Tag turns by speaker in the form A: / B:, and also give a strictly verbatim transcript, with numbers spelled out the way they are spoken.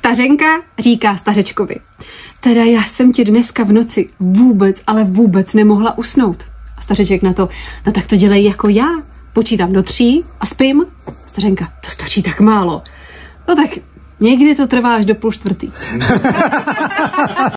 A: Stařenka říká stařečkovi: teda já jsem ti dneska v noci vůbec, ale vůbec nemohla usnout. A stařeček na to: no tak to dělej jako já. Počítám do tří a spím. Stařenka: to stačí tak málo. No tak někdy to trvá až do půl čtvrtý.